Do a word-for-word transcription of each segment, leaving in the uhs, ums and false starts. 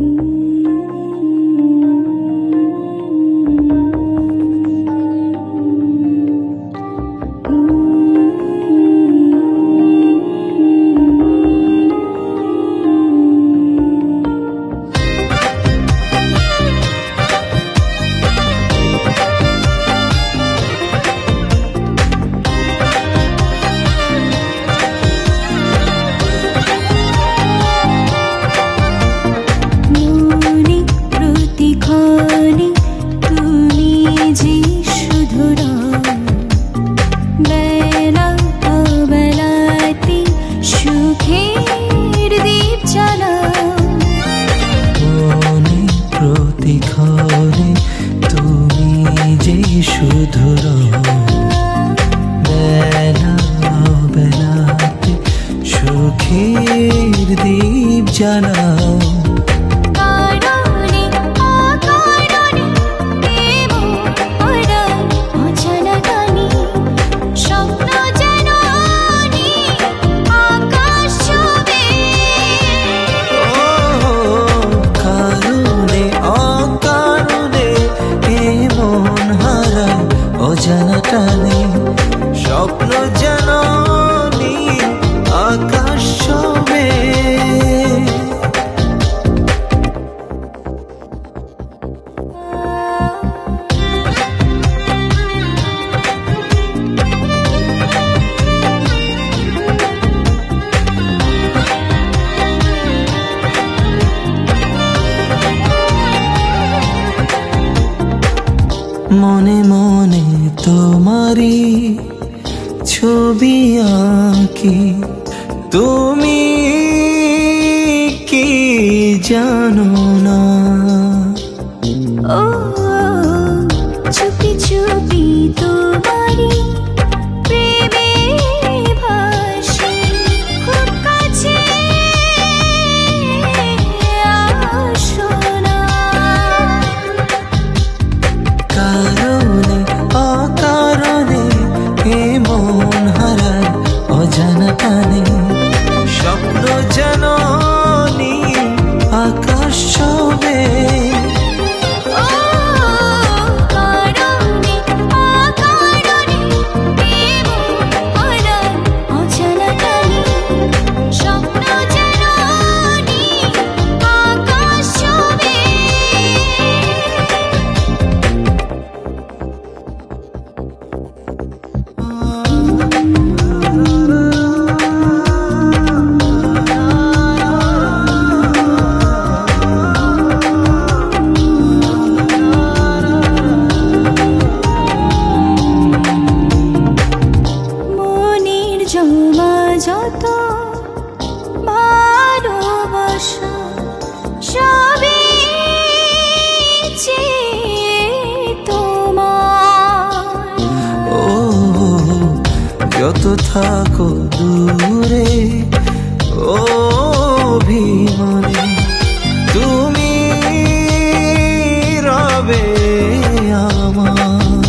মনে মনে তোমারি ছবি আঁকি, তুমি কি জানো না? ও চুপি চুপি তোমারি প্রেমে ভাসি, খুব কাছে আসো না। কারণে অকারণে এ মন হারায় অজানা টানে, স্বপ্ন যেন নীল আকাশ ছবে। যত ভালোবাসা সবই তোমার। ও যত থাকো দূরে অভিমানে, তুমি রবে আমার।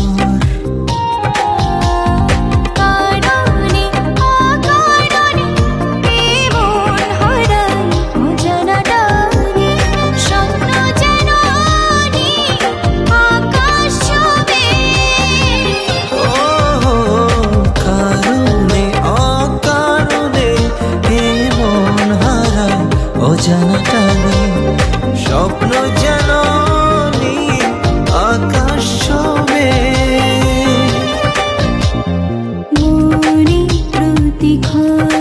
অজানা টানে স্বপ্ন যেন নীল আকাশ ছবে। মনে প্রতিক্ষণ